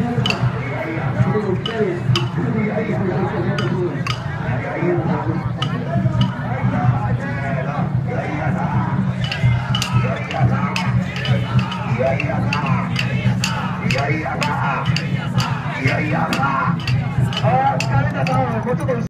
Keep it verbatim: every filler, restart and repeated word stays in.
いやいや、ああ、疲れたな、もうちょっと。